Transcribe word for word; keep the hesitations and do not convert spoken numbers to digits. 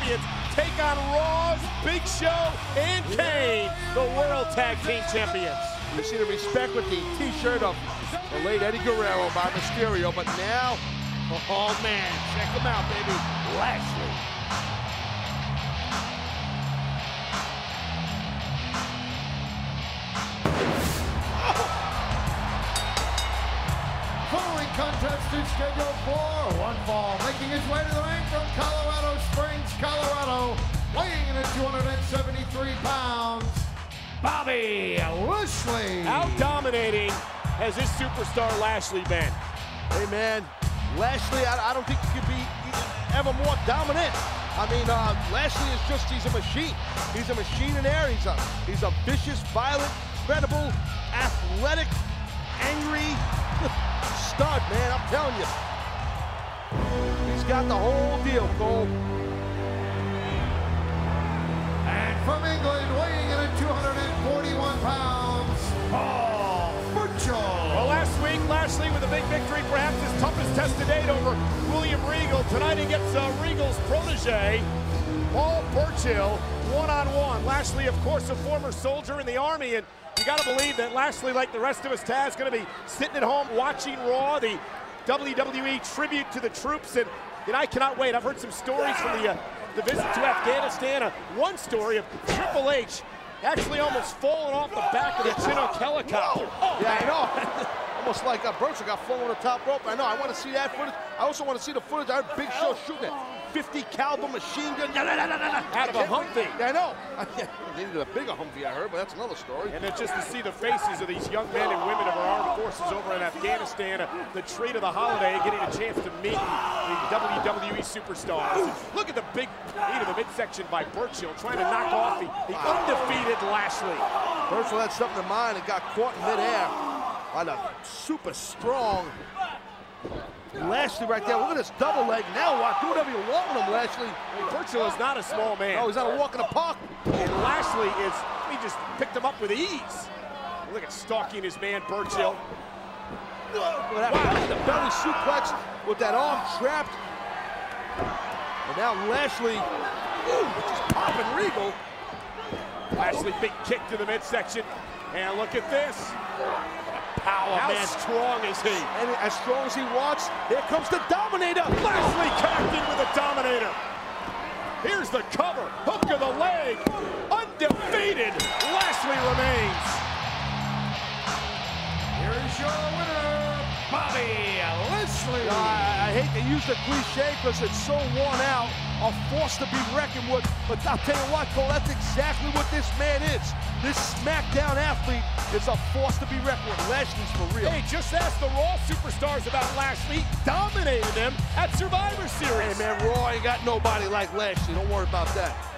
champions take on Raw's Big Show and Kane, the World Tag Team Champions. You see the respect with the t-shirt of the late Eddie Guerrero by Mysterio, but now, oh man, check him out, baby, Lashley. Following contest is scheduled for one fall, making his way to the ring from Colorado Springs, Colorado, weighing in at two hundred seventy-three pounds, Bobby Lashley. How dominating has this superstar Lashley been? Hey man, Lashley, I, I don't think you could be ever more dominant. I mean, uh, Lashley is just, he's a machine. He's a machine in there. He's a, he's a vicious, violent, credible, athletic, angry stud, man, I'm telling you. He's got the whole deal, Cole. And from England, weighing in at two hundred forty-one pounds, Paul Burchill. Well, last week, Lashley with a big victory, perhaps his toughest test to date over William Regal. Tonight he gets uh, Regal's protege, Paul Burchill, one-on-one. Lashley, of course, a former soldier in the Army, and you got to believe that Lashley, like the rest of us, Taz, is going to be sitting at home watching Raw, the W W E tribute to the troops, and, and I cannot wait. I've heard some stories from the, uh, the visit to Afghanistan. Uh, one story of Triple H actually almost falling off the back of the Chinook helicopter. Oh, yeah, I know. Almost like uh, Burchill got flung on the top rope. I know, I want to see that footage. I also want to see the footage. I heard Big Show shooting a fifty caliber machine gun. Out of a Humvee. Yeah, I know. They needed a bigger Humvee, I heard, but that's another story. And then just to see the faces of these young men and women of our armed forces over in Afghanistan, uh, the treat of the holiday, getting a chance to meet the W W E superstars. Look at the big knee to the midsection by Burchill, trying to knock off the, the undefeated Lashley. Burchill had something in mind and got caught in midair by the super strong Lashley right there. Look at this double leg. Now what? Do whatever you want with him, Lashley. I mean, Burchill is not a small man. No, he's not a walk in the park. And Lashley is, he just picked him up with ease. Look at stalking his man, Burchill. Wow. Wow. The belly suplex with that arm trapped. And now Lashley, ooh, just popping Regal. Lashley, big kick to the midsection. And look at this. Power, How man. strong is he? And as strong as he walks, here comes the Dominator. Lashley connecting with the Dominator. Here's the cover, hook of the leg. Undefeated, Lashley remains. Here is your winner, Bobby Lashley. I, I hate to use the cliche because it's so worn out, a force to be reckoned with, but I'll tell you what, Cole, that's exactly what this man is. This SmackDown athlete is a force to be reckoned with. Lashley's for real. Hey, just ask the Raw superstars about Lashley. He dominated them at Survivor Series. Hey, man, Raw ain't got nobody like Lashley. Don't worry about that.